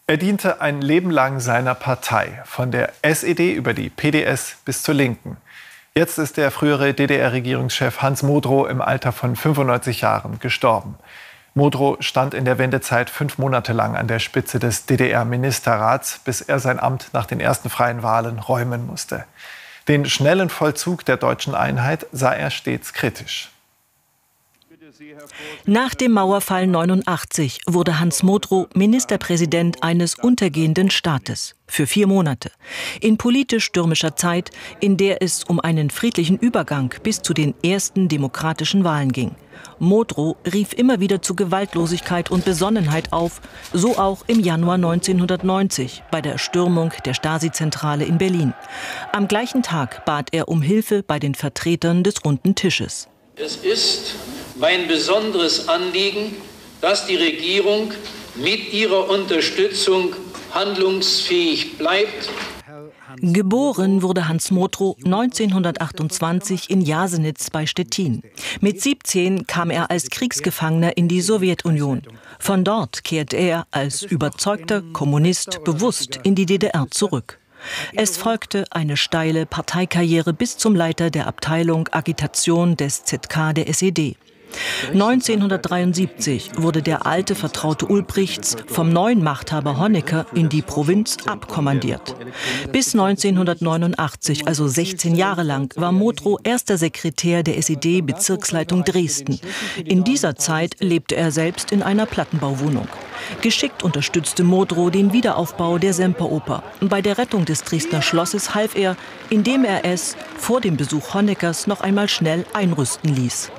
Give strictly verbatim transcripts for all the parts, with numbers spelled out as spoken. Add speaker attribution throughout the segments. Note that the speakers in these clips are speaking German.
Speaker 1: Er diente ein Leben lang seiner Partei, von der S E D über die P D S bis zur Linken. Jetzt ist der frühere D D R-Regierungschef Hans Modrow im Alter von fünfundneunzig Jahren gestorben. Modrow stand in der Wendezeit fünf Monate lang an der Spitze des D D R-Ministerrats, bis er sein Amt nach den ersten freien Wahlen räumen musste. Den schnellen Vollzug der deutschen Einheit sah er stets kritisch.
Speaker 2: Nach dem Mauerfall neunundachtzig wurde Hans Modrow Ministerpräsident eines untergehenden Staates für vier Monate. In politisch stürmischer Zeit, in der es um einen friedlichen Übergang bis zu den ersten demokratischen Wahlen ging. Modrow rief immer wieder zu Gewaltlosigkeit und Besonnenheit auf, so auch im Januar neunzehnhundertneunzig bei der Stürmung der Stasi-Zentrale in Berlin. Am gleichen Tag bat er um Hilfe bei den Vertretern des Runden Tisches.
Speaker 3: Es ist mein besonderes Anliegen, dass die Regierung mit ihrer Unterstützung handlungsfähig bleibt.
Speaker 2: Geboren wurde Hans Modrow neunzehnhundertachtundzwanzig in Jasenitz bei Stettin. Mit siebzehn kam er als Kriegsgefangener in die Sowjetunion. Von dort kehrte er als überzeugter Kommunist bewusst in die D D R zurück. Es folgte eine steile Parteikarriere bis zum Leiter der Abteilung Agitation des Z K der S E D. neunzehnhundertdreiundsiebzig wurde der alte Vertraute Ulbrichts vom neuen Machthaber Honecker in die Provinz abkommandiert. Bis neunzehnhundertneunundachtzig, also sechzehn Jahre lang, war Modrow erster Sekretär der S E D-Bezirksleitung Dresden. In dieser Zeit lebte er selbst in einer Plattenbauwohnung. Geschickt unterstützte Modrow den Wiederaufbau der Semperoper. Bei der Rettung des Dresdner Schlosses half er, indem er es vor dem Besuch Honeckers noch einmal schnell einrüsten ließ.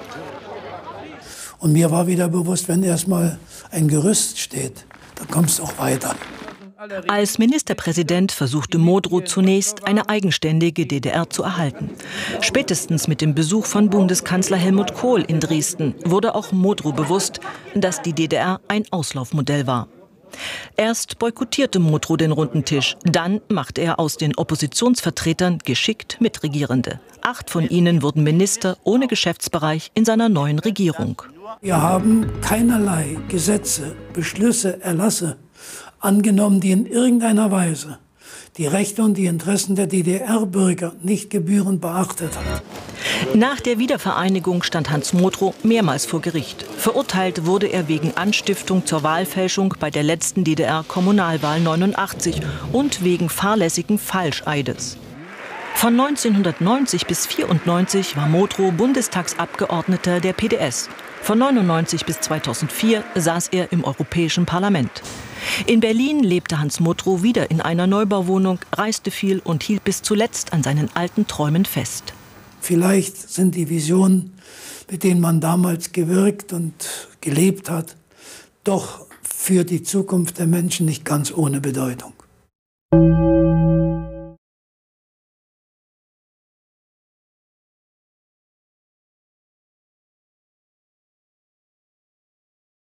Speaker 4: Und mir war wieder bewusst, wenn erstmal ein Gerüst steht, dann kommst du auch weiter.
Speaker 2: Als Ministerpräsident versuchte Modrow zunächst, eine eigenständige D D R zu erhalten. Spätestens mit dem Besuch von Bundeskanzler Helmut Kohl in Dresden wurde auch Modrow bewusst, dass die D D R ein Auslaufmodell war. Erst boykottierte Modrow den Runden Tisch, dann machte er aus den Oppositionsvertretern geschickt Mitregierende. Acht von ihnen wurden Minister ohne Geschäftsbereich in seiner neuen Regierung.
Speaker 4: Wir haben keinerlei Gesetze, Beschlüsse, Erlasse angenommen, die in irgendeiner Weise die Rechte und die Interessen der D D R-Bürger nicht gebührend beachtet hat.
Speaker 2: Nach der Wiedervereinigung stand Hans Modrow mehrmals vor Gericht. Verurteilt wurde er wegen Anstiftung zur Wahlfälschung bei der letzten D D R-Kommunalwahl neunundachtzig und wegen fahrlässigen Falscheides. Von neunzehnhundertneunzig bis vierundneunzig war Modrow Bundestagsabgeordneter der P D S. Von neunundneunzig bis zweitausendvier saß er im Europäischen Parlament. In Berlin lebte Hans Modrow wieder in einer Neubauwohnung, reiste viel und hielt bis zuletzt an seinen alten Träumen fest.
Speaker 4: Vielleicht sind die Visionen, mit denen man damals gewirkt und gelebt hat, doch für die Zukunft der Menschen nicht ganz ohne Bedeutung.